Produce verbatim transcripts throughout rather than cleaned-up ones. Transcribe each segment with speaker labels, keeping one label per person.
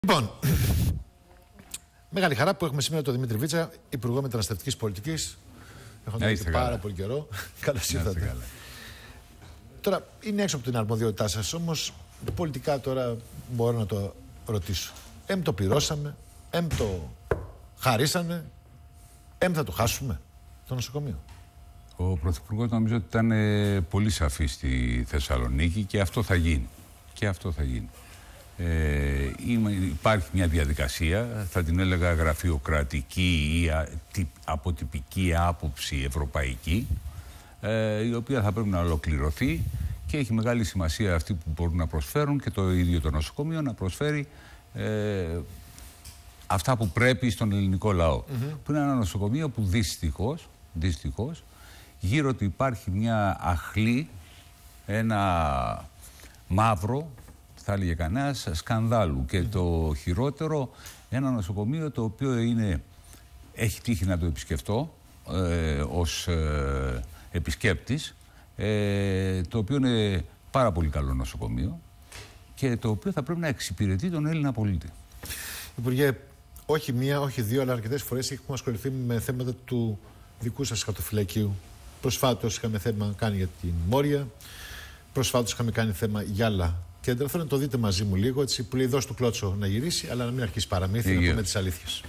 Speaker 1: Λοιπόν, μεγάλη χαρά που έχουμε σήμερα τον Δημήτρη Βίτσα, Υπουργό Μεταναστευτικής Πολιτικής. Έχω δει πάρα καλά. πολύ καιρό. Καλώς ήρθατε. Τώρα, είναι έξω από την αρμοδιότητά σας, όμως πολιτικά τώρα μπορώ να το ρωτήσω. Εμ το πληρώσαμε, εμ το χαρίσανε, εμ θα το χάσουμε το νοσοκομείο.
Speaker 2: Ο Πρωθυπουργός νομίζω ότι ήταν ε, πολύ σαφής στη Θεσσαλονίκη και αυτό θα γίνει. Και αυτό θα γίνει. Ε, υπάρχει μια διαδικασία, θα την έλεγα γραφειοκρατική ή α, τι, αποτυπική άποψη ευρωπαϊκή, ε, η οποία θα πρέπει να ολοκληρωθεί και έχει μεγάλη σημασία αυτοί που μπορούν να προσφέρουν και το ίδιο το νοσοκομείο να προσφέρει ε, αυτά που πρέπει στον ελληνικό λαό. Mm-hmm. Που είναι ένα νοσοκομείο που δυστυχώς, δυστυχώς γύρω του υπάρχει μια αχλή, ένα μαύρο, θα έλεγε κανένας, σκανδάλου. Και το χειρότερο, ένα νοσοκομείο το οποίο είναι, έχει τύχει να το επισκεφτώ ε, ως ε, επισκέπτης, ε, το οποίο είναι πάρα πολύ καλό νοσοκομείο και το οποίο θα πρέπει να εξυπηρετεί τον Έλληνα πολίτη.
Speaker 1: Υπουργέ, όχι μία, όχι δύο, αλλά αρκετές φορές έχουμε ασχοληθεί με θέματα του δικού σας χαρτοφυλακίου. Προσφάτως είχαμε θέμα κάνει για την Μόρια, προσφάτως είχαμε κάνει θέμα για άλλα κέντρα. Θέλω να το δείτε μαζί μου λίγο, έτσι, που λέει δώσ' του Κλώτσο να γυρίσει, αλλά να μην αρχίσει παραμύθι, να πούμε τις αλήθειες.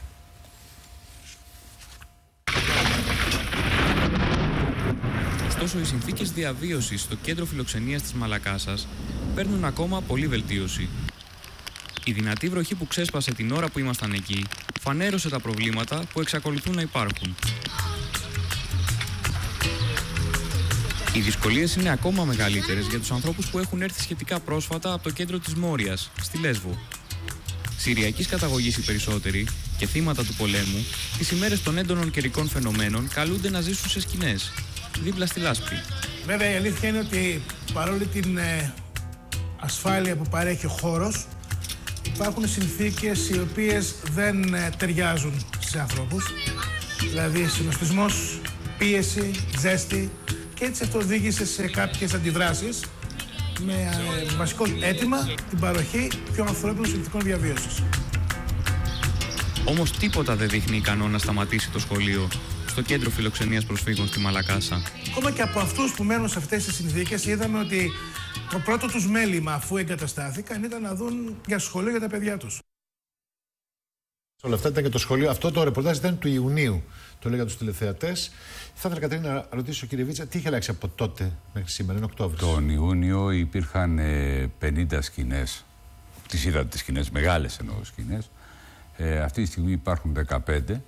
Speaker 3: Ωστόσο, οι συνθήκες διαβίωσης στο κέντρο φιλοξενίας της Μαλακάσας παίρνουν ακόμα πολύ βελτίωση. Η δυνατή βροχή που ξέσπασε την ώρα που ήμασταν εκεί φανέρωσε τα προβλήματα που εξακολουθούν να υπάρχουν. Οι δυσκολίες είναι ακόμα μεγαλύτερες για τους ανθρώπους που έχουν έρθει σχετικά πρόσφατα από το κέντρο της Μόριας, στη Λέσβο. Συριακής καταγωγής οι περισσότεροι και θύματα του πολέμου, τις ημέρες των έντονων καιρικών φαινομένων καλούνται να ζήσουν σε σκηνές, δίπλα στη λάσπη.
Speaker 4: Βέβαια, η αλήθεια είναι ότι παρόλη την ε, ασφάλεια που παρέχει ο χώρος, υπάρχουν συνθήκες οι οποίες δεν ε, ταιριάζουν σε ανθρώπους. Δηλαδή, συνοστισμός, πίεση, ζέστη. Και έτσι αυτό οδήγησε σε κάποιες αντιδράσεις με ε, βασικό αίτημα την παροχή πιο ανθρώπινων συνθηκών διαβίωσης.
Speaker 3: Όμως τίποτα δεν δείχνει ικανό να σταματήσει το σχολείο στο κέντρο φιλοξενίας προσφύγων στη Μαλακάσα.
Speaker 4: Ακόμα και από αυτούς που μένουν σε αυτές τις συνθήκες είδαμε ότι το πρώτο τους μέλημα αφού εγκαταστάθηκαν ήταν να δουν για σχολείο για τα παιδιά τους.
Speaker 1: Όλα αυτά ήταν και το σχολείο. Αυτό το ρεπορτάζ ήταν του Ιουνίου. Το λέω για τους τηλεθεατές. Θα ήθελα, Κατερίνα, να ρωτήσω, κύριε Βίτσα, τι είχε αλλάξει από τότε μέχρι σήμερα, είναι Οκτώβρης.
Speaker 2: Τον Ιούνιο υπήρχαν ε, πενήντα σκηνές. Τις είδατε τις σκηνές, μεγάλες εννοώ σκηνές. Ε, αυτή τη στιγμή υπάρχουν δεκαπέντε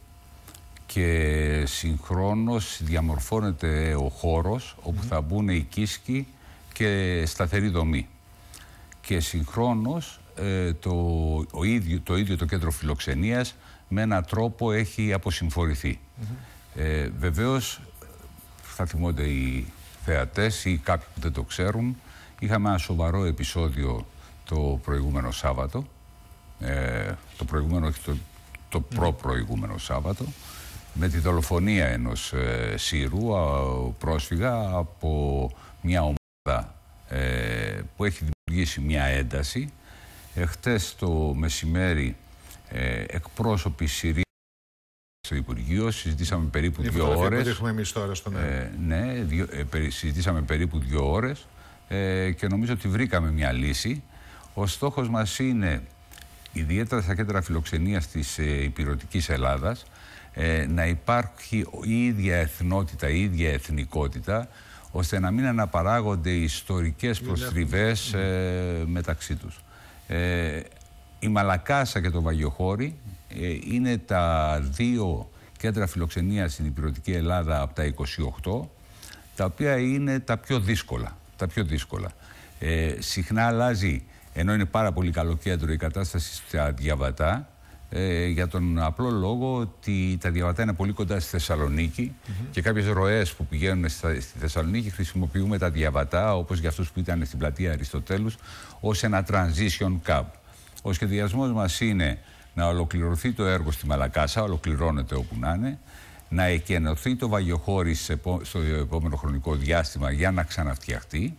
Speaker 2: και συγχρόνως διαμορφώνεται ο χώρος όπου mm. θα μπουν οι κίσκοι και σταθερή δομή. Και συγχρόνως ε, το, ο ίδιο, το ίδιο το κέντρο φιλοξενίας με έναν τρόπο έχει αποσυμφορηθεί. Mm-hmm. ε, βεβαίως, θα θυμώνται οι θεατές ή κάποιοι που δεν το ξέρουν, είχαμε ένα σοβαρό επεισόδιο το προηγούμενο Σάββατο, ε, το προηγούμενο, όχι το, το προ-προηγούμενο Σάββατο, με τη δολοφονία ενός ε, Σύρου, α, πρόσφυγα από μια ομάδα ε, που έχει δημιουργήσει μια ένταση. Ε, χτες το μεσημέρι ε, εκπρόσωποι Συρίας στο Υπουργείο συζητήσαμε περίπου
Speaker 1: η
Speaker 2: δύο ώρες.
Speaker 1: Έχουμε εμείς τώρα στον
Speaker 2: ε, ναι, δύο, ε, περι, συζητήσαμε περίπου δύο ώρες ε, και νομίζω ότι βρήκαμε μια λύση. Ο στόχος μας είναι, ιδιαίτερα στα κέντρα φιλοξενίας της ε, υπηρετικής Ελλάδας, ε, να υπάρχει η ίδια εθνότητα, η ίδια εθνικότητα, ώστε να μην αναπαράγονται ιστορικές προστριβές ε, μεταξύ τους. Ε, η Μαλακάσα και το Βαγιοχώρι ε, είναι τα δύο κέντρα φιλοξενίας στην υπηρετική Ελλάδα από τα είκοσι οκτώ, τα οποία είναι τα πιο δύσκολα. Τα πιο δύσκολα. Ε, συχνά αλλάζει, ενώ είναι πάρα πολύ καλό κέντρο, η κατάσταση στα Διαβατά, ε, για τον απλό λόγο ότι τα Διαβατά είναι πολύ κοντά στη Θεσσαλονίκη mm-hmm. και κάποιες ροές που πηγαίνουν στα, στη Θεσσαλονίκη χρησιμοποιούμε τα Διαβατά, όπως για αυτούς που ήταν στην πλατεία Αριστοτέλους, ως ένα transition cab. Ο σχεδιασμός μας είναι να ολοκληρωθεί το έργο στη Μαλακάσα, ολοκληρώνεται όπου να είναι, να εκενωθεί το Βαγιοχώρι στο επόμενο χρονικό διάστημα για να ξαναφτιαχτεί,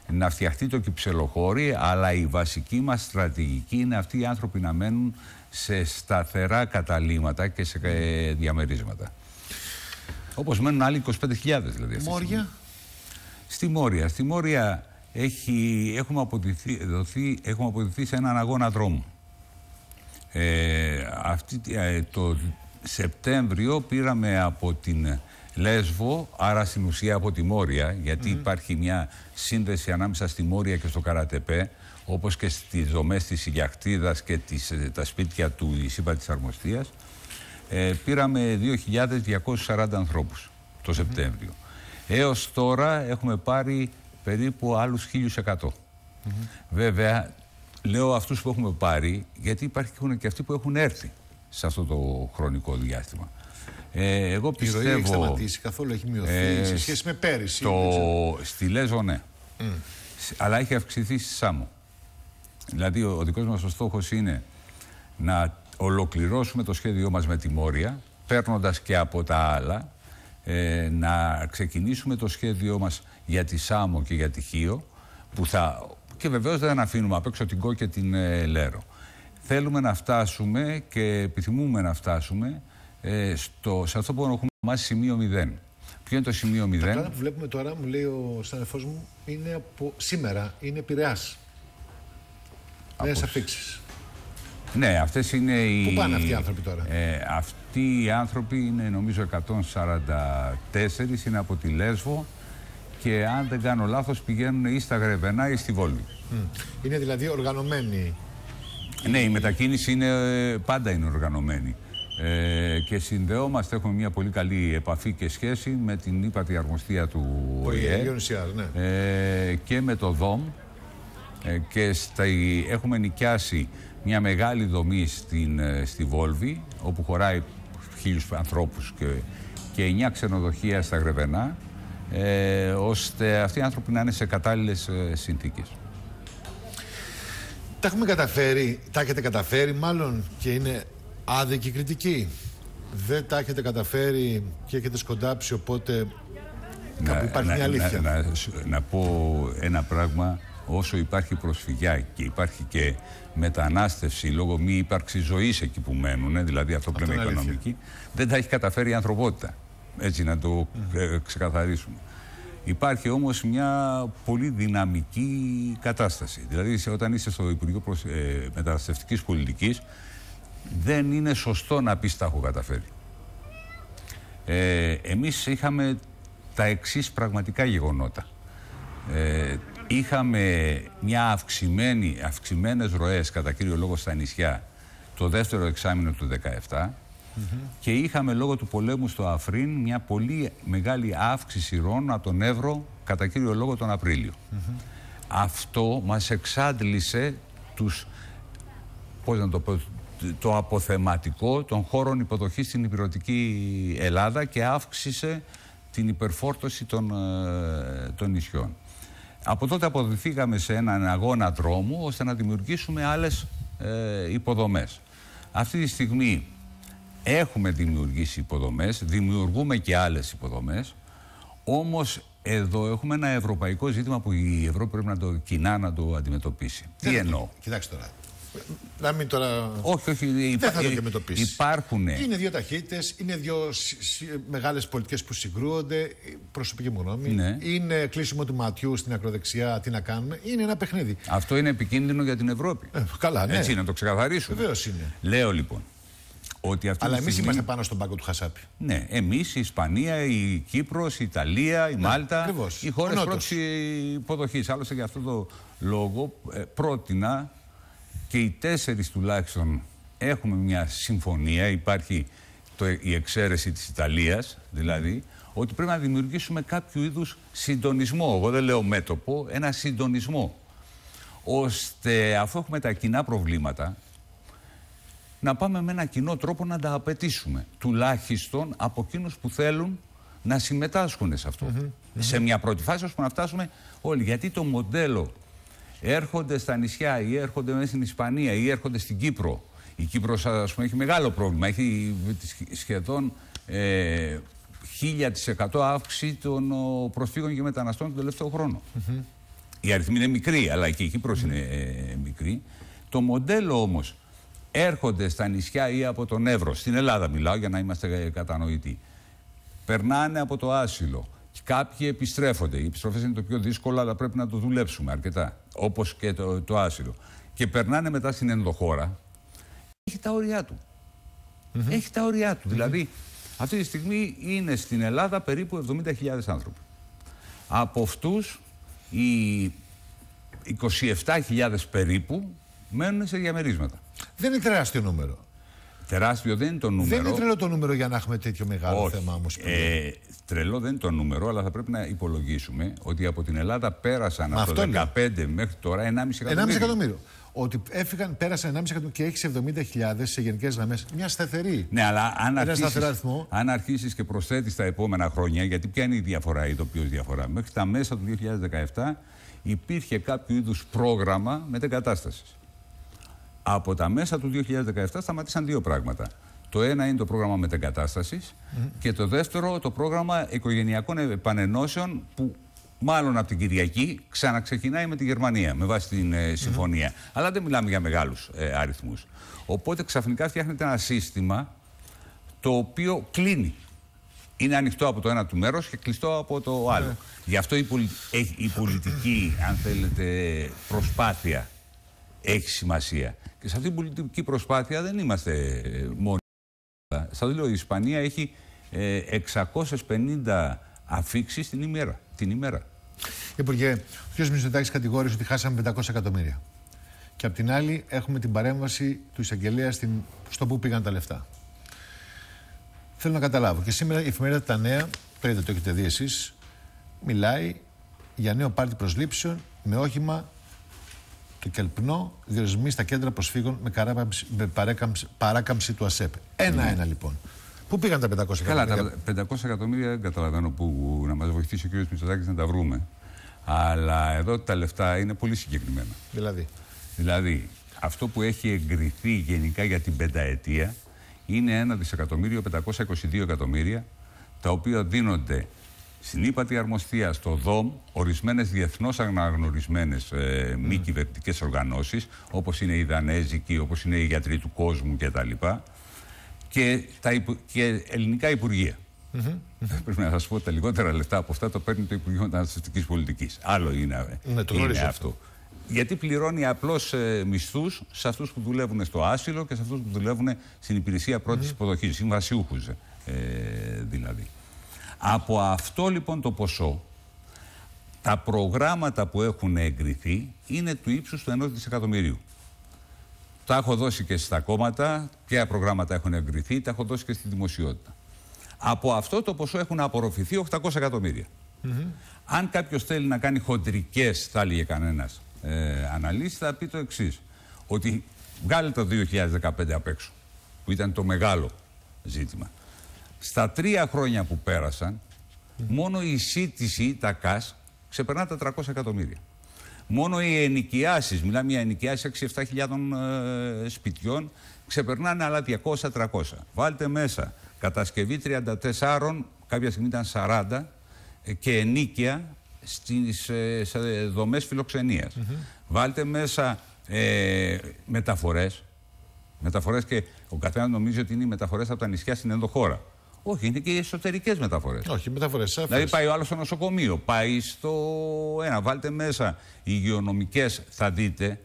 Speaker 2: να φτιαχτεί το Κυψελοχώρι, αλλά η βασική μας στρατηγική είναι αυτοί οι άνθρωποι να μένουν σε σταθερά καταλύματα και σε διαμερίσματα. Όπως μένουν άλλοι είκοσι πέντε χιλιάδες δηλαδή.
Speaker 1: Μόρια.
Speaker 2: Στη Μόρια. Στη Μόρια έχει, έχουμε, αποδειχθεί, δοθεί, έχουμε αποδειχθεί σε έναν αγώνα δρόμου. Ε, αυτή, ε, το Σεπτέμβριο πήραμε από την Λέσβο, άρα στην ουσία από τη Μόρια, γιατί mm-hmm. υπάρχει μια σύνδεση ανάμεσα στη Μόρια και στο Καρατεπέ, όπως και στις δομές της Ηλιακτίδας και τις, τα σπίτια του ΙΣΥΠΑ της Αρμοστίας. Ε, πήραμε δύο χιλιάδες διακόσιους σαράντα ανθρώπους το mm-hmm. Σεπτέμβριο. Έως τώρα έχουμε πάρει περίπου άλλους χίλιους εκατό. Mm-hmm. Βέβαια, λέω αυτούς που έχουμε πάρει, γιατί υπάρχουν και αυτοί που έχουν έρθει σε αυτό το χρονικό διάστημα. Ε, εγώ πιστεύω... Η ροή έχει
Speaker 1: σταματήσει καθόλου, έχει μειωθεί ε, σε σχέση με πέρυσι.
Speaker 2: Το, στη Λέσβο, ναι. Mm. Αλλά έχει αυξηθεί στη Σάμο. Δηλαδή, ο, ο δικός μας ο στόχος είναι να ολοκληρώσουμε το σχέδιό μας με τη Μόρια, παίρνοντας και από τα άλλα, ε, να ξεκινήσουμε το σχέδιό μας για τη Σάμο και για τη Χίο, που θα... Και βεβαίως δεν αφήνουμε απ' έξω την Κο και την ε, Λέρο. Θέλουμε να φτάσουμε και επιθυμούμε να φτάσουμε ε, στο, σε αυτό που έχουμε ονομάσει σημείο μηδέν. Ποιο είναι το σημείο μηδέν?
Speaker 1: Τα πλάνα που βλέπουμε τώρα, μου λέει ο συναδελφός μου, είναι από σήμερα, είναι Πειραιάς. Νέες αφήξεις.
Speaker 2: Ναι, αυτές είναι οι...
Speaker 1: Πού πάνε αυτοί οι άνθρωποι τώρα?
Speaker 2: Ε, αυτοί οι άνθρωποι είναι νομίζω εκατόν σαράντα τέσσερα, είναι από τη Λέσβο και αν δεν κάνω λάθος πηγαίνουν ή στα Γρεβενά ή στη Βόλβη.
Speaker 1: Mm. Είναι δηλαδή οργανωμένοι?
Speaker 2: Ναι, η μετακίνηση είναι, πάντα είναι οργανωμένη. Ε, και συνδεόμαστε, έχουμε μια πολύ καλή επαφή και σχέση με την ύπατη αρμοστία του ΟΗΕ
Speaker 1: ναι.
Speaker 2: ε, και με το ΔΟΜ ε, και στα, έχουμε νοικιάσει μια μεγάλη δομή στην, στη Βόλβη, όπου χωράει χίλιους ανθρώπους και, και εννιά ξενοδοχεία στα Γρεβενά, ε, ώστε αυτοί οι άνθρωποι να είναι σε κατάλληλες ε, συνθήκες.
Speaker 1: Τα έχουμε καταφέρει, τα έχετε καταφέρει μάλλον και είναι άδικη κριτική. Δεν τα έχετε καταφέρει και έχετε σκοντάψει, οπότε να, κάπου υπάρχει
Speaker 2: να,
Speaker 1: μια αλήθεια.
Speaker 2: Να, να, να πω ένα πράγμα. Όσο υπάρχει προσφυγιά και υπάρχει και μετανάστευση λόγω μη ύπαρξη ζωής εκεί που μένουν, δηλαδή αυτό που λέμε οικονομική, δεν τα έχει καταφέρει η ανθρωπότητα. Έτσι να το mm. ξεκαθαρίσουμε. Υπάρχει όμως μια πολύ δυναμική κατάσταση. Δηλαδή, όταν είσαι στο Υπουργείο Προσ... ε, Μεταναστευτικής Πολιτικής, δεν είναι σωστό να πεις τα έχω καταφέρει. Ε, εμείς είχαμε τα εξής πραγματικά γεγονότα. Ε, είχαμε μια αυξημένη, αυξημένες ροές, κατά κύριο λόγο στα νησιά, το δεύτερο εξάμηνο του δεκαεπτά mm-hmm. και είχαμε λόγω του πολέμου στο Αφρίν μια πολύ μεγάλη αύξηση ροών από τον Εύρο, κατά κύριο λόγο τον Απρίλιο. Mm-hmm. Αυτό μας εξάντλησε τους, πώς να το πω, το αποθεματικό των χώρων υποδοχής στην ηπειρωτική Ελλάδα και αύξησε την υπερφόρτωση των, των νησιών. Από τότε αποδεθήκαμε σε έναν αγώνα δρόμου ώστε να δημιουργήσουμε άλλες ε, υποδομές. Αυτή τη στιγμή έχουμε δημιουργήσει υποδομές, δημιουργούμε και άλλες υποδομές, όμως εδώ έχουμε ένα ευρωπαϊκό ζήτημα που η Ευρώπη πρέπει να το κοινά να το αντιμετωπίσει. Τι εννοώ?
Speaker 1: Κοιτάξτε τώρα. Να μην τώρα...
Speaker 2: Όχι, όχι.
Speaker 1: Δεν
Speaker 2: υπά...
Speaker 1: θα το αντιμετωπίσει.
Speaker 2: Υπάρχουν.
Speaker 1: Είναι δύο ταχύτητες, είναι δύο μεγάλες πολιτικές που συγκρούονται. Προσωπική μου γνώμη. Ναι. Είναι κλείσιμο του ματιού στην ακροδεξιά. Τι να κάνουμε? Είναι ένα παιχνίδι.
Speaker 2: Αυτό είναι επικίνδυνο για την Ευρώπη.
Speaker 1: Ε, καλά, ναι.
Speaker 2: Έτσι, να το ξεκαθαρίσουμε.
Speaker 1: Βεβαίως είναι.
Speaker 2: Λέω λοιπόν. Ότι αυτή
Speaker 1: Αλλά εμείς
Speaker 2: στιγμή...
Speaker 1: είμαστε πάνω στον πάγκο του Χασάπη.
Speaker 2: Ναι, εμείς, η Ισπανία, η Κύπρος, η Ιταλία, η ναι, Μάλτα,
Speaker 1: ακριβώς.
Speaker 2: Οι χώρες πρώτης υποδοχής. Άλλωστε για αυτόν τον λόγο ε, πρότεινα και οι τέσσερις τουλάχιστον έχουμε μια συμφωνία, υπάρχει το, η εξαίρεση της Ιταλίας, δηλαδή, ότι πρέπει να δημιουργήσουμε κάποιο είδους συντονισμό. Εγώ δεν λέω μέτωπο, ένα συντονισμό. Ώστε αφού έχουμε τα κοινά προβλήματα, να πάμε με ένα κοινό τρόπο να τα απαιτήσουμε. Τουλάχιστον από εκείνους που θέλουν να συμμετάσχουν σε αυτό. Mm-hmm. Σε μια πρώτη φάση, ώστε να φτάσουμε όλοι. Γιατί το μοντέλο έρχονται στα νησιά ή έρχονται μέσα στην Ισπανία ή έρχονται στην Κύπρο. Η Κύπρος, ας πούμε, έχει μεγάλο πρόβλημα. Έχει σχεδόν ε, χίλια τοις εκατό αύξηση των προσφύγων και μεταναστών τον τελευταίο χρόνο. Mm-hmm. η αριθμή είναι μικρή, αλλά και η Κύπρος mm. είναι ε, μικρή. Το μοντέλο όμως, έρχονται στα νησιά ή από τον Εύρο, στην Ελλάδα μιλάω για να είμαστε κατανοητοί, περνάνε από το άσυλο, κάποιοι επιστρέφονται, οι επιστροφές είναι το πιο δύσκολο, αλλά πρέπει να το δουλέψουμε αρκετά, όπως και το, το άσυλο, και περνάνε μετά στην ενδοχώρα, έχει τα όρια του. Mm-hmm. Έχει τα όρια του. Mm-hmm. Δηλαδή, αυτή τη στιγμή είναι στην Ελλάδα περίπου εβδομήντα χιλιάδες άνθρωποι. Από αυτούς, οι είκοσι επτά χιλιάδες περίπου μένουν σε διαμερίσματα.
Speaker 1: Δεν είναι τεράστιο νούμερο.
Speaker 2: Τεράστιο δεν είναι το νούμερο.
Speaker 1: Δεν είναι τρελό το νούμερο για να έχουμε τέτοιο μεγάλο
Speaker 2: Όχι.
Speaker 1: θέμα όμως.
Speaker 2: Ε, τρελό δεν είναι το νούμερο, αλλά θα πρέπει να υπολογίσουμε ότι από την Ελλάδα πέρασαν από το δεκαπέντε μέχρι τώρα ενάμιση εκατομμύριο.
Speaker 1: ενάμιση εκατομμύριο. Ότι έφυγαν, πέρασαν ενάμιση εκατομμύριο και έχει εβδομήντα χιλιάδες σε γενικές γραμμές. Μια σταθερή.
Speaker 2: Ναι, αλλά αν αρχίσεις, αν αρχίσεις και προσθέτεις τα επόμενα χρόνια, γιατί ποια είναι η διαφορά, η τοπίως διαφορά. Μέχρι τα μέσα του δύο χιλιάδες δεκαεπτά υπήρχε κάποιο είδους πρόγραμμα μετεγκατάστασης. Από τα μέσα του δύο χιλιάδες δεκαεπτά σταματήσαν δύο πράγματα. Το ένα είναι το πρόγραμμα μετεγκατάστασης mm-hmm. και το δεύτερο το πρόγραμμα οικογενειακών επανενώσεων που μάλλον από την Κυριακή ξαναξεκινάει με τη Γερμανία με βάση την ε, συμφωνία. Mm-hmm. Αλλά δεν μιλάμε για μεγάλους ε, αριθμούς. Οπότε ξαφνικά φτιάχνεται ένα σύστημα το οποίο κλείνει. Είναι ανοιχτό από το ένα του μέρος και κλειστό από το άλλο. Mm-hmm. Γι' αυτό η, πολι... η πολιτική, αν θέλετε, προσπάθεια έχει σημασία. Και σε αυτή την πολιτική προσπάθεια δεν είμαστε μόνοι. Σας λέω, η Ισπανία έχει ε, εξακόσιες πενήντα αφίξεις την ημέρα. Την ημέρα.
Speaker 1: Υπουργέ, ο κ. Μητσοτάκης κατηγόρησε ότι χάσαμε πεντακόσια εκατομμύρια. Και απ' την άλλη έχουμε την παρέμβαση του εισαγγελέα στην... στο που πήγαν τα λεφτά. Θέλω να καταλάβω. Και σήμερα η εφημερίδα Τα Νέα, το είδατε, το έχετε δει εσείς, μιλάει για νέο πάρτι προσλήψεων με όχημα του Κελπνό, διορισμοί στα κέντρα προσφύγων με, με παράκαμψη, παράκαμψη του ΑΣΕΠ. Ένα-ένα mm. λοιπόν. Πού πήγαν τα πεντακόσια εκατομμύρια?
Speaker 2: Καλά, τα πεντακόσια εκατομμύρια δεν καταλαβαίνω που να μας βοηθήσει ο κ. Μητσοτάκης να τα βρούμε. Αλλά εδώ τα λεφτά είναι πολύ συγκεκριμένα.
Speaker 1: Δηλαδή.
Speaker 2: Δηλαδή, αυτό που έχει εγκριθεί γενικά για την πενταετία είναι ένα δισεκατομμύριο πεντακόσια είκοσι δύο εκατομμύρια, τα οποία δίνονται στην ύπατη αρμοστία, στο ΔΟΜ, ορισμένες διεθνώς αναγνωρισμένες ε, μη mm. κυβερνητικές οργανώσεις, όπως είναι οι Δανέζικοι, όπως είναι οι Γιατροί του Κόσμου κτλ. Και, τα υπου... και ελληνικά υπουργεία. Mm-hmm. Mm-hmm. Πρέπει να σας πω ότι τα λιγότερα λεφτά από αυτά το παίρνει το Υπουργείο Μεταναστευτικής Πολιτικής. Άλλο είναι,
Speaker 1: ναι, το
Speaker 2: είναι
Speaker 1: αυτό.
Speaker 2: αυτό. Γιατί πληρώνει απλώς ε, μισθούς σε αυτούς που δουλεύουν στο άσυλο και σε αυτούς που δουλεύουν στην υπηρεσία πρώτης mm-hmm. υποδοχής, συμβασιούχους ε, δηλαδή. Από αυτό λοιπόν το ποσό, τα προγράμματα που έχουν εγκριθεί είναι του ύψους του ενός δισεκατομμυρίου. Τα έχω δώσει και στα κόμματα, ποια προγράμματα έχουν εγκριθεί, τα έχω δώσει και στη δημοσιότητα. Από αυτό το ποσό έχουν απορροφηθεί οκτακόσια εκατομμύρια. Mm-hmm. Αν κάποιος θέλει να κάνει χοντρικές, θα έλεγε κανένας, ε, αναλύσεις, θα πει το εξής. Ότι βγάλε το δύο χιλιάδες δεκαπέντε απ' έξω, που ήταν το μεγάλο ζήτημα. Στα τρία χρόνια που πέρασαν, mm. μόνο η σύντηση, τα ΚΑΣ, ξεπερνά τα τριακόσια εκατομμύρια. Μόνο οι ενοικιάσεις, μιλάμε για ενοικιάσεις έξι επτά χιλιάδων ε, σπιτιών, ξεπερνάνε άλλα διακόσια τριακόσια. Βάλτε μέσα κατασκευή τριάντα τέσσερα, κάποια στιγμή ήταν σαράντα, ε, και ενίκια στις ε, σε δομές φιλοξενίας. Mm-hmm. Βάλτε μέσα ε, μεταφορές. Μεταφορές, και ο καθένας νομίζει ότι είναι οι μεταφορές από τα νησιά στην ενδοχώρα. Όχι, είναι και οι εσωτερικές μεταφορές.
Speaker 1: Όχι, μεταφορές.
Speaker 2: Δηλαδή πάει ο άλλος στο νοσοκομείο, πάει στο ένα. Βάλτε μέσα υγειονομικές, θα δείτε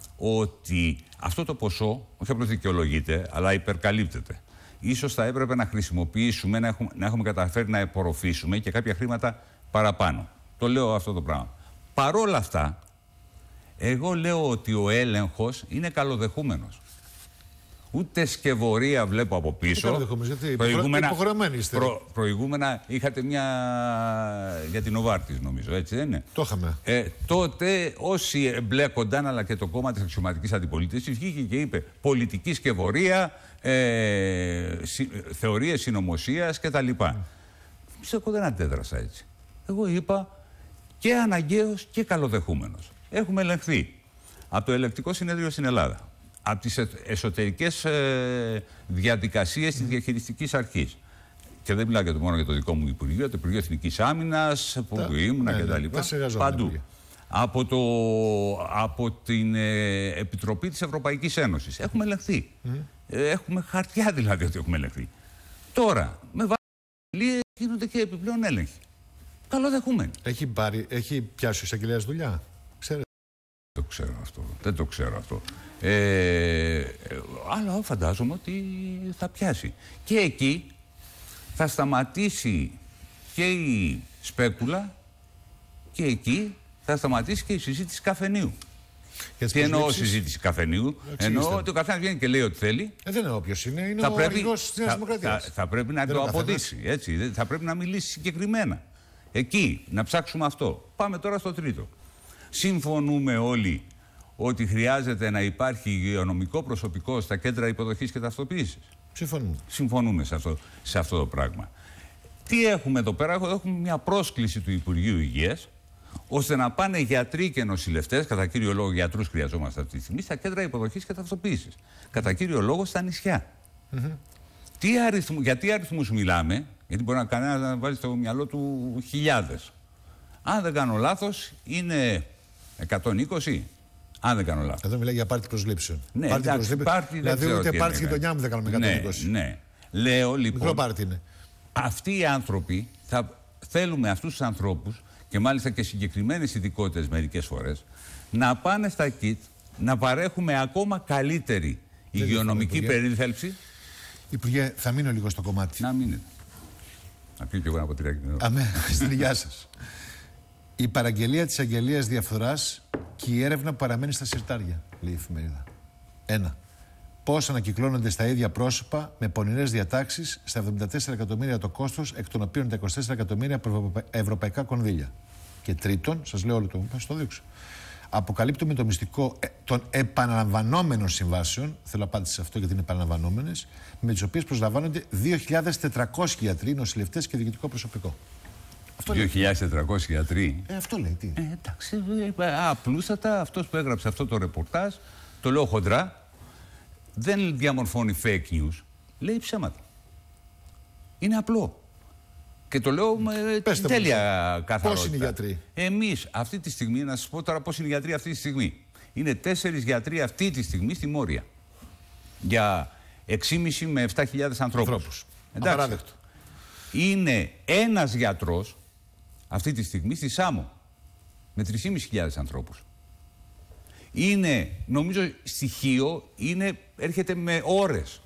Speaker 2: ότι αυτό το ποσό, όχι απλώς δικαιολογείται, αλλά υπερκαλύπτεται. Ίσως θα έπρεπε να χρησιμοποιήσουμε, να έχουμε, να έχουμε καταφέρει να απορροφήσουμε και κάποια χρήματα παραπάνω. Το λέω αυτό το πράγμα. Παρόλα αυτά, εγώ λέω ότι ο έλεγχος είναι καλοδεχούμενος. Ούτε σκευωρία βλέπω από πίσω.
Speaker 1: Γιατί προηγούμενα,
Speaker 2: προ, προηγούμενα είχατε μια για την Οβάρτης, νομίζω, έτσι δεν είναι?
Speaker 1: Το είχαμε.
Speaker 2: Ε, τότε όσοι εμπλέκονταν, αλλά και το κόμμα της αξιωματικής αντιπολίτευσης, βγήκε και είπε πολιτική σκευωρία, ε, συ, θεωρίες συνωμοσίας κτλ. Mm. Εγώ δεν αντέδρασα έτσι. Εγώ είπα και αναγκαίος και καλοδεχούμενος. Έχουμε ελεγχθεί από το Ελεκτικό Συνέδριο στην Ελλάδα, από τις εσωτερικές ε, διαδικασίες της διαχειριστικής αρχής. Και δεν μιλάω μόνο για το δικό μου Υπουργείο, το Υπουργείο Εθνικής Άμυνας, που ήμουνα κτλ. Παντού. από, το, από την ε, Επιτροπή της Ευρωπαϊκής Ένωσης. Έχουμε ελεγχθεί. Mm. Ε, έχουμε χαρτιά δηλαδή ότι έχουμε ελεγχθεί. Τώρα, με βάση γίνονται και επιπλέον έλεγχοι. Καλό δεχούμενοι.
Speaker 1: Έχει, πάρει, έχει πιάσει ο εισαγγελέας δουλειά. Ξέρετε.
Speaker 2: Δεν το ξέρω αυτό. Δεν το ξέρω αυτό. Ε, αλλά φαντάζομαι ότι θα πιάσει. Και εκεί θα σταματήσει και η σπέκουλα και εκεί θα σταματήσει και η συζήτηση καφενείου. Τι εννοώ συζήτηση καφενείου? Εννοώ ότι ο καθένας βγαίνει και λέει ό,τι θέλει.
Speaker 1: Ε, δεν εννοώ ποιος είναι, είναι
Speaker 2: θα
Speaker 1: ο
Speaker 2: πρέπει,
Speaker 1: αρχηγός της Νέας Δημοκρατίας.
Speaker 2: Θα, θα πρέπει να δεν το αποδείξει, έτσι. Θα πρέπει να μιλήσει συγκεκριμένα. Εκεί, να ψάξουμε αυτό. Πάμε τώρα στο τρίτο. Συμφωνούμε όλοι ότι χρειάζεται να υπάρχει υγειονομικό προσωπικό στα κέντρα υποδοχής και ταυτοποίησης.
Speaker 1: Συμφωνούμε.
Speaker 2: Συμφωνούμε σε αυτό, σε αυτό το πράγμα. Τι έχουμε εδώ πέρα? Έχουμε μια πρόσκληση του Υπουργείου Υγείας, ώστε να πάνε γιατροί και νοσηλευτές, κατά κύριο λόγο γιατρούς χρειαζόμαστε αυτή τη στιγμή, στα κέντρα υποδοχής και ταυτοποίησης. Κατά κύριο λόγο στα νησιά. Mm-hmm. Τι αριθμού, για τι αριθμούς μιλάμε? Γιατί μπορεί να κανένα να βάλει στο μυαλό του χιλιάδες. Αν δεν κάνω λάθος, είναι εκατόν είκοσι. Αν δεν κάνω λάθος.
Speaker 1: Εδώ μιλάει για πάρτι προσλήψεων.
Speaker 2: Ναι, πάρτι προσλήψεων.
Speaker 1: Δηλαδή ούτε πάρτι στη γειτονιά μου δεν κάνουμε εκατόν είκοσι.
Speaker 2: Ναι, ναι. Λέω λοιπόν.
Speaker 1: Μικρό πάρτι είναι.
Speaker 2: Αυτοί οι άνθρωποι, θα θέλουμε αυτούς τους ανθρώπους, και μάλιστα και συγκεκριμένες ειδικότητες μερικές φορές, να πάνε στα ΚΙΤ, να παρέχουμε ακόμα καλύτερη δεν υγειονομική περίθαλψη.
Speaker 1: Υπουργέ, θα μείνω λίγο στο κομμάτι.
Speaker 2: Να μείνετε. Να πιω και εγώ ένα ποτηράκι.
Speaker 1: Αμέ, στην υγεία σας. Η παραγγελία της αγγελίας διαφθοράς και η έρευνα παραμένει στα συρτάρια, λέει η εφημερίδα. Ένα. Πώς ανακυκλώνονται στα ίδια πρόσωπα με πονηρές διατάξεις στα εβδομήντα τέσσερα εκατομμύρια το κόστος, εκ των οποίων τα είκοσι τέσσερα εκατομμύρια από ευρωπαϊκά κονδύλια. Και τρίτον, σας λέω όλο το θα το δείξω. Αποκαλύπτουμε το μυστικό των επαναλαμβανόμενων συμβάσεων, θέλω απάντηση σε αυτό γιατί είναι επαναλαμβανόμενες, με τις οποίες προσλαμβάνονται δύο χιλιάδες τετρακόσιοι γιατροί, νοσηλευτές και διοικητικό προσωπικό.
Speaker 2: δύο χιλιάδες τετρακόσιοι γιατροί.
Speaker 1: Ε, αυτό λέει, τι.
Speaker 2: Ε, εντάξει, απλούστατα αυτός που έγραψε αυτό το ρεπορτάζ, το λέω χοντρά, δεν διαμορφώνει fake news, λέει ψέματα. Είναι απλό. Και το λέω με
Speaker 1: Πέστε
Speaker 2: τέλεια
Speaker 1: μου,
Speaker 2: καθαρότητα.
Speaker 1: Πώς είναι οι γιατροί?
Speaker 2: Εμείς αυτή τη στιγμή, να σας πω τώρα πώς είναι οι γιατροί αυτή τη στιγμή. Είναι τέσσερις γιατροί αυτή τη στιγμή στη Μόρια. Για έξι χιλιάδες πεντακόσιους με επτά χιλιάδες ανθρώπους. ανθρώπους.
Speaker 1: Απαράδεκτο.
Speaker 2: Είναι ένας γιατρός αυτή τη στιγμή στη Σάμο με τρεις χιλιάδες πεντακόσιους ανθρώπους. Είναι, νομίζω, στοιχείο, είναι, έρχεται με ώρες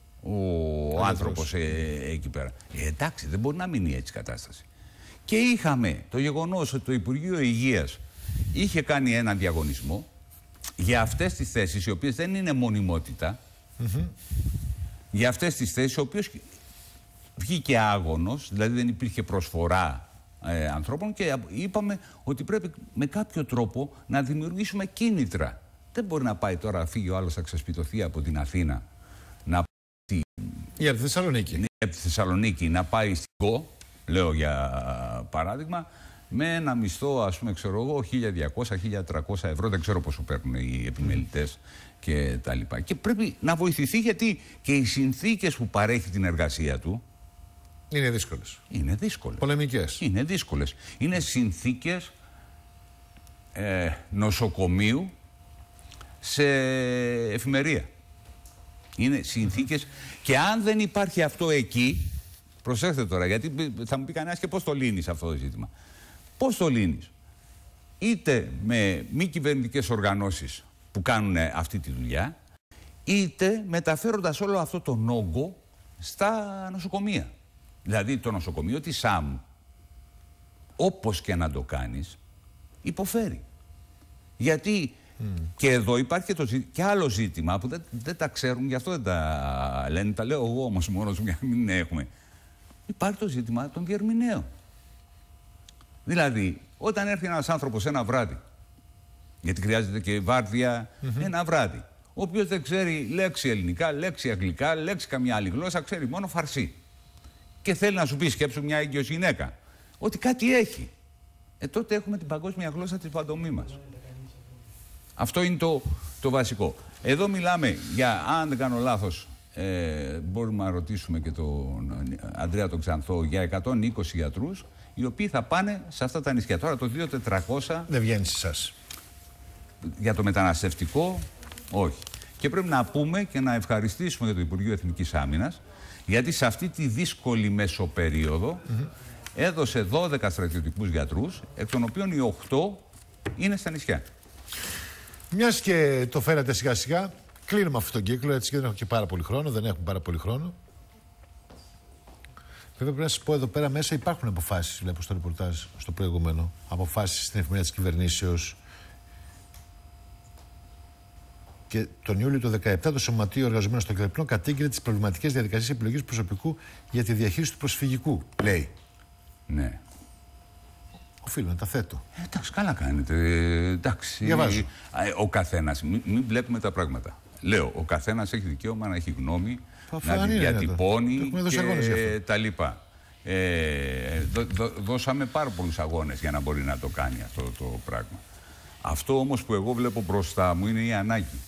Speaker 2: ο άνθρωπος ε, εκεί πέρα. Ε, εντάξει, δεν μπορεί να μείνει έτσι η κατάσταση. Και είχαμε το γεγονός ότι το Υπουργείο Υγείας είχε κάνει έναν διαγωνισμό για αυτές τις θέσεις, οι οποίες δεν είναι μονιμότητα, mm-hmm. για αυτές τις θέσεις, ο οποίος βγήκε άγωνος, δηλαδή δεν υπήρχε προσφορά ε, ανθρώπων, και είπαμε ότι πρέπει με κάποιο τρόπο να δημιουργήσουμε κίνητρα. Δεν μπορεί να πάει τώρα, φύγει ο άλλος, θα ξεσπιτωθεί από την Αθήνα, να πάει
Speaker 1: για τη Θεσσαλονίκη.
Speaker 2: Ναι, από τη Θεσσαλονίκη να πάει στην ΚΟ, λέω για παράδειγμα, με ένα μισθό, ας πούμε, ξέρω εγώ, χίλια διακόσια με χίλια τριακόσια ευρώ, δεν ξέρω πόσο παίρνουν οι επιμελητές και τα λοιπά. Και πρέπει να βοηθηθεί, γιατί και οι συνθήκες που παρέχει την εργασία του
Speaker 1: είναι δύσκολες.
Speaker 2: Είναι δύσκολες.
Speaker 1: Πολεμικές.
Speaker 2: Είναι δύσκολες. Είναι συνθήκες ε, νοσοκομείου σε εφημερία. Είναι συνθήκες. Και αν δεν υπάρχει αυτό εκεί, προσέξτε τώρα, γιατί θα μου πει κανένας, και πώς το λύνεις αυτό το ζήτημα. Πώς το λύνεις? Είτε με μη κυβερνητικές οργανώσεις που κάνουν αυτή τη δουλειά, είτε μεταφέροντας όλο αυτό το όγκο στα νοσοκομεία. Δηλαδή το νοσοκομείο της ΣΑΜ, όπως και να το κάνεις, υποφέρει. Γιατί mm. και εδώ υπάρχει και, το, και άλλο ζήτημα που δεν, δεν τα ξέρουν, γι' αυτό δεν τα λένε, τα λέω εγώ όμως μόνος μου για να μην έχουμε. Υπάρχει το ζήτημα των διερμηνέων. Δηλαδή, όταν έρθει ένας άνθρωπος ένα βράδυ, γιατί χρειάζεται και βάρδια mm-hmm. ένα βράδυ, ο οποίος δεν ξέρει λέξη ελληνικά, λέξη αγγλικά, λέξη καμιά άλλη γλώσσα, ξέρει μόνο φαρσί. Και θέλει να σου πει, σκέψου μια έγκυος γυναίκα, ότι κάτι έχει. Ε, τότε έχουμε την παγκόσμια γλώσσα της παντομήμας. Αυτό είναι το, το βασικό. Εδώ μιλάμε για, αν δεν κάνω λάθος, ε, μπορούμε να ρωτήσουμε και τον Ανδρέα τον Ξανθό, για εκατόν είκοσι γιατρούς, οι οποίοι θα πάνε σε αυτά τα νησιά. Τώρα το δύο χιλιάδες τετρακόσια
Speaker 1: δεν βγαίνει σε εσάς.
Speaker 2: Για το μεταναστευτικό, όχι. Και πρέπει να πούμε και να ευχαριστήσουμε για το Υπουργείο Εθνικής Άμυνας, γιατί σε αυτή τη δύσκολη μεσοπερίοδο mm-hmm. έδωσε δώδεκα στρατιωτικούς γιατρούς, εκ των οποίων οι οκτώ είναι στα νησιά. Μιας
Speaker 1: και το φέρατε σιγά σιγά, κλείνουμε αυτόν τον κύκλο, έτσι και δεν έχω και πάρα πολύ χρόνο, δεν έχουμε πάρα πολύ χρόνο. Βέβαια πρέπει να σας πω εδώ πέρα μέσα υπάρχουν αποφάσεις, βλέπω στο ρεπορτάζ, στο προηγούμενο, αποφάσεις στην εφημερίδα της κυβερνήσεως. Και τον Ιούλιο του δύο χιλιάδες δεκαεπτά το Σωματείο Εργαζομένων στο Κυπριακό κατήγγειλε τις προβληματικές διαδικασίες επιλογής προσωπικού για τη διαχείριση του προσφυγικού. Λέει.
Speaker 2: Ναι.
Speaker 1: Οφείλω να τα θέτω.
Speaker 2: Ε, εντάξει, καλά κάνετε. Ε, εντάξει.
Speaker 1: Διαβάζω.
Speaker 2: Ο καθένας, μην, μην βλέπουμε τα πράγματα. Λέω, ο καθένας έχει δικαίωμα να έχει γνώμη, να τη διατυπώνει και τα λοιπά. Ε, δω, δω, δώσαμε πάρα πολλούς αγώνες για να μπορεί να το κάνει αυτό το πράγμα. Αυτό όμως που εγώ βλέπω μπροστά μου είναι η ανάγκη.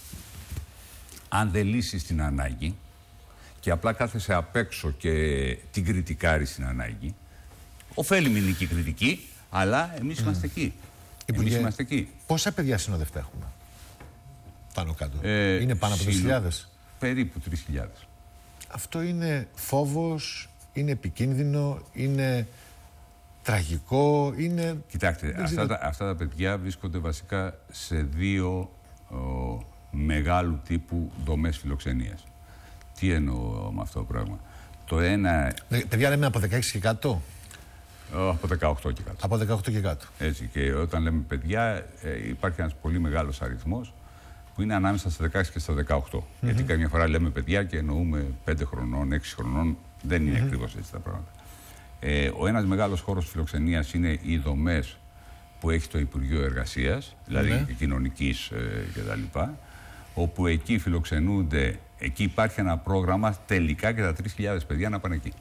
Speaker 2: Αν δεν λύσεις την ανάγκη και απλά κάθεσαι απ' έξω και την κριτικάρεις την ανάγκη, ωφέλιμη είναι και η κριτική, αλλά εμείς mm. είμαστε εκεί. Εμείς είμαστε εκεί.
Speaker 1: Πόσα παιδιά συνοδευτά έχουμε πάνω κάτω? Ε, είναι πάνω από τρεις χιλιάδες?
Speaker 2: Περίπου τρεις χιλιάδες.
Speaker 1: Αυτό είναι φόβος, είναι επικίνδυνο, είναι τραγικό, είναι...
Speaker 2: Κοιτάξτε, αυτά τα, αυτά τα παιδιά βρίσκονται βασικά σε δύο ο, μεγάλου τύπου δομές φιλοξενίας. Τι εννοώ με αυτό το πράγμα? Το ένα...
Speaker 1: Παιδιά λέμε από δεκαέξι και κάτω.
Speaker 2: Από δεκαοκτώ και κάτω.
Speaker 1: Από δεκαοκτώ και κάτω.
Speaker 2: Έτσι, και όταν λέμε παιδιά ε, υπάρχει ένας πολύ μεγάλος αριθμός που είναι ανάμεσα στα δεκαέξι και στα δεκαοκτώ. Mm-hmm. Γιατί καμιά φορά λέμε παιδιά και εννοούμε πέντε χρονών, έξι χρονών. Δεν είναι mm-hmm. ακριβώς έτσι τα πράγματα. Ε, ο ένας μεγάλος χώρος φιλοξενίας είναι οι δομές που έχει το Υπουργείο Εργασίας, δηλαδή mm-hmm. κοινωνικής ε, κτλ. Όπου εκεί φιλοξενούνται, εκεί υπάρχει ένα πρόγραμμα τελικά και τα τρεις χιλιάδες παιδιά να πάνε εκεί.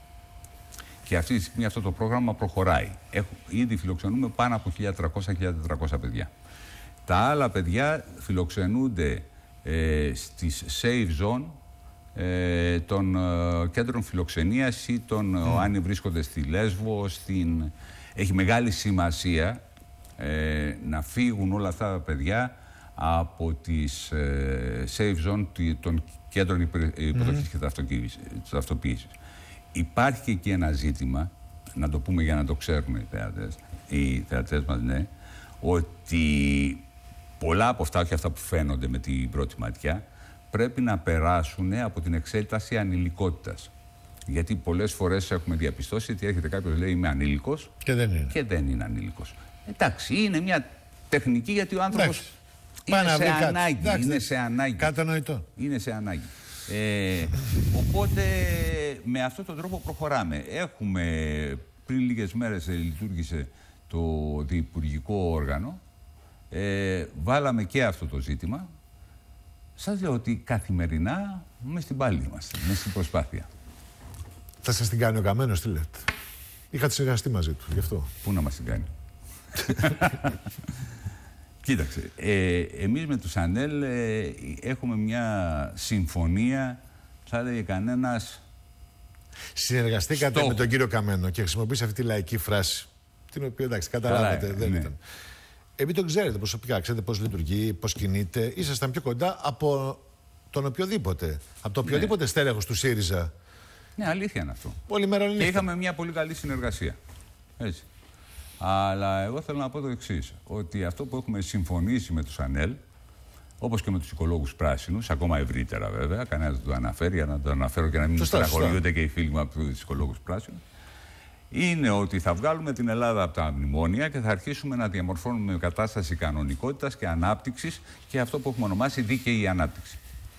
Speaker 2: Και αυτή τη στιγμή αυτό το πρόγραμμα προχωράει. Έχω, ήδη φιλοξενούμε πάνω από χίλια τριακόσια με χίλια τετρακόσια παιδιά. Τα άλλα παιδιά φιλοξενούνται ε, στις safe zone ε, των ε, κέντρων φιλοξενίας ή των, mm. αν βρίσκονται στη Λέσβο. Στην... Έχει μεγάλη σημασία ε, να φύγουν όλα αυτά τα παιδιά από τις ε, safe zone των κέντρων υποδοχής mm. και ταυτοποίησης. Υπάρχει και εκεί ένα ζήτημα, να το πούμε για να το ξέρουν οι θεατές, οι θεατές μας, ναι, ότι πολλά από αυτά, όχι αυτά που φαίνονται με την πρώτη ματιά, πρέπει να περάσουν από την εξέταση ανηλικότητας. Γιατί πολλές φορές έχουμε διαπιστώσει ότι έρχεται κάποιος, λέει είμαι ανήλικος
Speaker 1: και δεν είναι,
Speaker 2: και δεν είναι ανήλικος. Εντάξει, είναι μια τεχνική γιατί ο άνθρωπος είναι σε, ανάγκη,
Speaker 1: Εντάξει,
Speaker 2: είναι σε ανάγκη.
Speaker 1: Κατανοητό.
Speaker 2: Είναι σε ανάγκη. Ε, οπότε με αυτόν τον τρόπο προχωράμε. Έχουμε, πριν λίγες μέρες λειτουργήσε το διυπουργικό όργανο, ε, βάλαμε και αυτό το ζήτημα. Σας λέω ότι καθημερινά μες στην πάλη είμαστε, μες στην προσπάθεια.
Speaker 1: Θα σας την κάνει ο Καμένος, τι λέτε? Είχατε συνεργαστεί μαζί του, γι' αυτό.
Speaker 2: Πού να μας την κάνει? Κοίταξε, ε, εμείς με τους ΑΝΕΛ ε, έχουμε μια συμφωνία, θα έλεγε κανένας...
Speaker 1: Συνεργαστήκατε
Speaker 2: Στόχο.
Speaker 1: με τον κύριο Καμένο και χρησιμοποίησε αυτή τη λαϊκή φράση, την οποία εντάξει καταλάβατε,
Speaker 2: Καλά,
Speaker 1: δεν
Speaker 2: ναι.
Speaker 1: ήταν. Επειδή τον ξέρετε προσωπικά, ξέρετε πώς λειτουργεί, πώς κινείται, ήσασταν πιο κοντά από τον οποιοδήποτε, από το οποιοδήποτε ναι. στέλεχος του ΣΥΡΙΖΑ.
Speaker 2: Ναι, αλήθεια είναι αυτό.
Speaker 1: Όλη μέρα
Speaker 2: και είχαμε μια πολύ καλή συνεργασία. Έτσι. Αλλά εγώ θέλω να πω το εξής, ότι αυτό που έχουμε συμφωνήσει με τους ΑΝΕΛ, όπως και με τους οικολόγους πράσινους, ακόμα ευρύτερα βέβαια, κανένας δεν το αναφέρει, για να το αναφέρω και να μην στεναχωριούνται και οι φίλοι μου από τους οικολόγους πράσινους, είναι ότι θα βγάλουμε την Ελλάδα από τα μνημόνια και θα αρχίσουμε να διαμορφώνουμε κατάσταση κανονικότητας και ανάπτυξης και αυτό που έχουμε ονομάσει δίκαιη ανάπτυξη.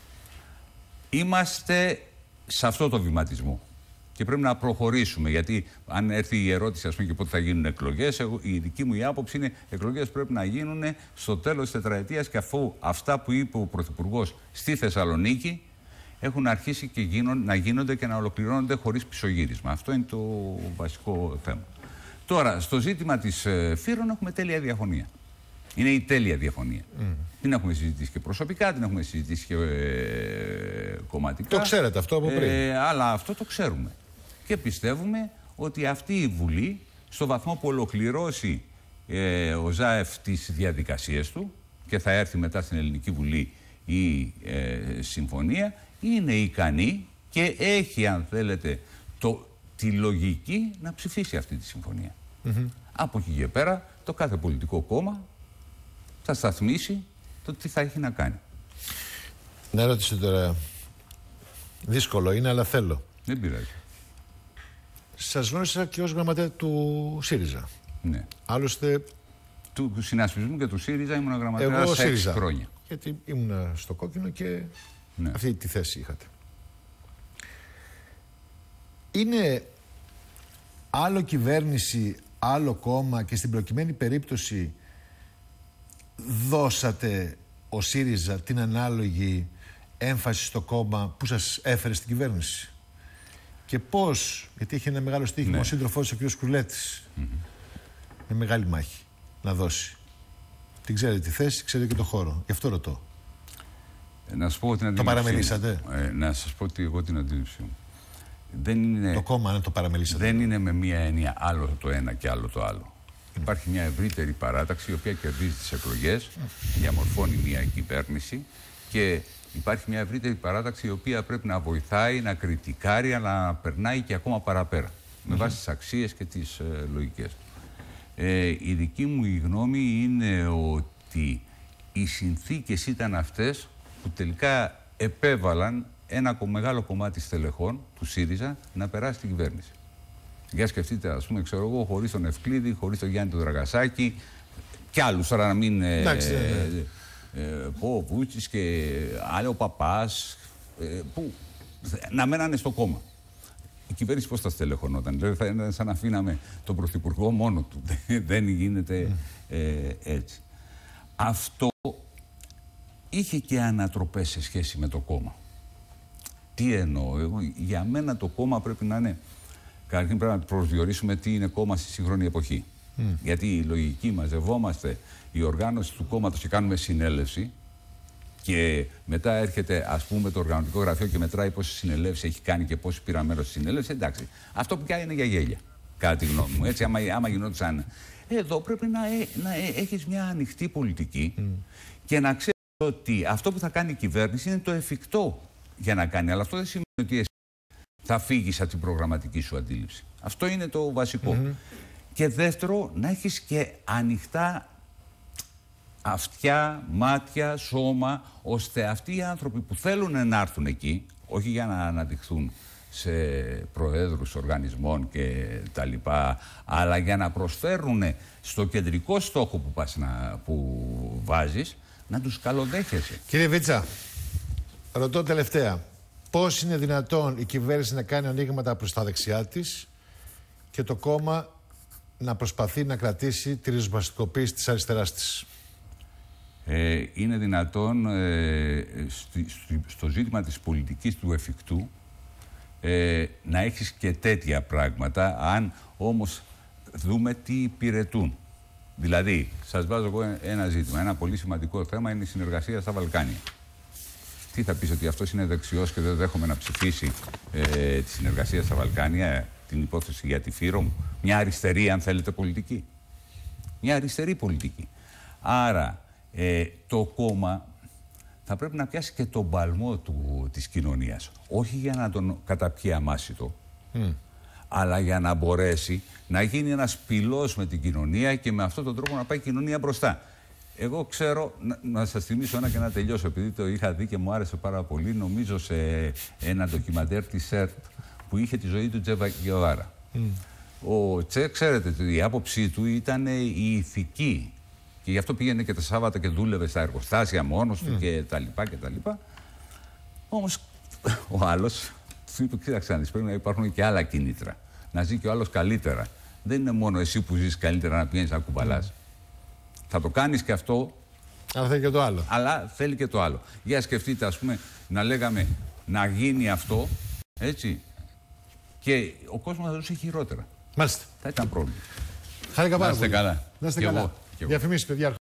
Speaker 2: Είμαστε σε αυτό το βηματισμό. Και πρέπει να προχωρήσουμε, γιατί αν έρθει η ερώτηση ας πούμε, και πότε θα γίνουν εκλογές, εγώ, η δική μου η άποψη είναι εκλογές πρέπει να γίνουν στο τέλος της τετραετίας και αφού αυτά που είπε ο Πρωθυπουργός στη Θεσσαλονίκη έχουν αρχίσει και γίνον, να γίνονται και να ολοκληρώνονται χωρίς πισωγύρισμα. Αυτό είναι το βασικό θέμα. Τώρα, στο ζήτημα της ε, Φύρων έχουμε τέλεια διαφωνία. Είναι η τέλεια διαφωνία. Mm. Την έχουμε συζητήσει και προσωπικά, την έχουμε συζητήσει και ε, κομματικά.
Speaker 1: Το ξέρετε αυτό από πριν.
Speaker 2: Ε, αλλά αυτό το ξέρουμε. Και πιστεύουμε ότι αυτή η Βουλή στο βαθμό που ολοκληρώσει ε, ο Ζάεφ τις διαδικασίες του και θα έρθει μετά στην Ελληνική Βουλή η ε, συμφωνία, είναι ικανή και έχει, αν θέλετε, το, τη λογική να ψηφίσει αυτή τη συμφωνία. Mm-hmm. Από εκεί και πέρα, το κάθε πολιτικό κόμμα θα σταθμίσει το τι θα έχει να κάνει.
Speaker 1: Να ρωτήσω τώρα, δύσκολο είναι, αλλά θέλω.
Speaker 2: Δεν πειράζει.
Speaker 1: Σας γνώρισα και ως γραμματέα του ΣΥΡΙΖΑ.
Speaker 2: Ναι.
Speaker 1: Άλλωστε...
Speaker 2: Του συνασπισμού και του ΣΥΡΙΖΑ ήμουν γραμματέα σε έξι χρόνια.
Speaker 1: Γιατί ήμουν στο κόκκινο και ναι. αυτή τη θέση είχατε. Είναι άλλο κυβέρνηση, άλλο κόμμα και στην προκειμένη περίπτωση δώσατε ο ΣΥΡΙΖΑ την ανάλογη έμφαση στο κόμμα που σας έφερε στην κυβέρνηση. Και πώς, γιατί έχει ένα μεγάλο στοίχημα, ναι. ο σύντροφός ο κ. Κουρλέτης, mm-hmm. με μεγάλη μάχη να δώσει. Την ξέρετε τη θέση, ξέρετε και το χώρο. Γι' αυτό ρωτώ.
Speaker 2: Ε, να σας πω την
Speaker 1: το παραμελήσατε.
Speaker 2: Ε, να σας πω ότι εγώ την αντίληψή μου. Δεν είναι,
Speaker 1: το κόμμα, αν το παραμελήσατε.
Speaker 2: Δεν είναι με μία έννοια άλλο το ένα και άλλο το άλλο. Mm. Υπάρχει μια ευρύτερη παράταξη η οποία κερδίζει τις εκλογές, mm. διαμορφώνει μια κυβέρνηση και υπάρχει μια ευρύτερη παράταξη η οποία πρέπει να βοηθάει, να κριτικάρει, αλλά να περνάει και ακόμα παραπέρα. Mm-hmm. Με βάση τις αξίες και τις ε, λογικές. Ε, η δική μου η γνώμη είναι ότι οι συνθήκες ήταν αυτές που τελικά επέβαλαν ένα μεγάλο κομμάτι στελεχών του ΣΥΡΙΖΑ να περάσει την κυβέρνηση. Για σκεφτείτε, ας πούμε, ξέρω εγώ, χωρίς τον Ευκλήδη, χωρίς τον Γιάννη τον Δραγασάκη και άλλους, τώρα να μην...
Speaker 1: Εντάξει,
Speaker 2: ε, ε, ε, ο Βούτσης και άλλοι ο Παπάς, ε, που να μένανε στο κόμμα. Η κυβέρνηση πώς θα στελεχωνόταν? Δηλαδή θα ήταν σαν να αφήναμε τον Πρωθυπουργό μόνο του. Δεν γίνεται ε, έτσι. Αυτό είχε και ανατροπές σε σχέση με το κόμμα. Τι εννοώ? Εγώ, για μένα το κόμμα πρέπει να είναι... Καταρχήν πρέπει να προσδιορίσουμε τι είναι κόμμα στη σύγχρονη εποχή. Mm. Γιατί η λογική μαζευόμαστε, η οργάνωση του κόμματος και κάνουμε συνέλευση και μετά έρχεται, ας πούμε, το οργανωτικό γραφείο και μετράει πόσες συνελεύσεις έχει κάνει και πόσοι πήραν μέρος στη συνέλευση. Εντάξει, αυτό πια είναι για γέλια, κατά τη γνώμη μου. Έτσι, άμα, άμα γινόντουσαν... Εδώ πρέπει να, να έχεις μια ανοιχτή πολιτική mm. και να ξέρεις ότι αυτό που θα κάνει η κυβέρνηση είναι το εφικτό για να κάνει. Αλλά αυτό δεν σημαίνει ότι εσύ θα φύγεις από την προγραμματική σου αντίληψη. Αυτό είναι το βασικό. Mm-hmm. Και δεύτερο, να έχεις και ανοιχτά αυτιά, μάτια, σώμα, ώστε αυτοί οι άνθρωποι που θέλουν να έρθουν εκεί, όχι για να αναδειχθούν σε προέδρους οργανισμών και τα λοιπά, αλλά για να προσφέρουν στο κεντρικό στόχο που, πας να, που βάζεις, να τους καλοδέχεσαι.
Speaker 1: Κύριε Βίτσα, ρωτώ τελευταία. Πώς είναι δυνατόν η κυβέρνηση να κάνει ανοίγματα προς τα δεξιά της και το κόμμα να προσπαθεί να κρατήσει τη ριζοσπαστικοποίηση της αριστεράς της?
Speaker 2: Ε, είναι δυνατόν ε, στη, στη, στο ζήτημα της πολιτικής του εφικτού ε, να έχεις και τέτοια πράγματα, αν όμως δούμε τι υπηρετούν. Δηλαδή, σας βάζω εγώ ένα ζήτημα. Ένα πολύ σημαντικό θέμα είναι η συνεργασία στα Βαλκάνια. Τι θα πεις, ότι αυτός είναι δεξιός και δεν δέχομαι να ψηφίσει ε, τη συνεργασία στα Βαλκάνια, την υπόθεση για τη Φύρομ? Μια αριστερή, αν θέλετε, πολιτική. Μια αριστερή πολιτική. Άρα, ε, το κόμμα θα πρέπει να πιάσει και τον παλμό του, της κοινωνίας. Όχι για να τον καταπιεί αμάσιτο, mm. αλλά για να μπορέσει να γίνει ένας πυλός με την κοινωνία και με αυτόν τον τρόπο να πάει η κοινωνία μπροστά. Εγώ ξέρω, να, να σας θυμίσω ένα και να τελειώσω, επειδή το είχα δει και μου άρεσε πάρα πολύ, νομίζω σε ένα ντοκιμαντέρ της ΕΡΤ που είχε τη ζωή του Τσε Γεβάρα. Mm. Ο Τσε, ξέρετε, η άποψή του ήταν η ηθική και γι' αυτό πήγαινε και τα Σάββατα και δούλευε στα εργοστάσια μόνος του mm. και τα λοιπά και τα λοιπά. Όμως ο άλλος του είπε, κοίταξε, πρέπει να υπάρχουν και άλλα κίνητρα, να ζει και ο άλλος καλύτερα. Δεν είναι μόνο εσύ που ζεις καλύτερα να πηγαίνεις να κουβαλάς. Mm. Θα το κάνεις και αυτό,
Speaker 1: αλλά θέλει και το άλλο.
Speaker 2: Αλλά θέλει και το άλλο. Για σκεφτείτε, ας πούμε, να λέγαμε να γίνει αυτό, έτσι, και ο κόσμος θα ζούσε χειρότερα.
Speaker 1: Μάλιστα.
Speaker 2: Θα ήταν πρόβλημα.
Speaker 1: Χάρηκα πάρα πολύ.
Speaker 2: Να είστε καλά.
Speaker 1: Να είστε καλά. Διαφημίσεις, παιδιά.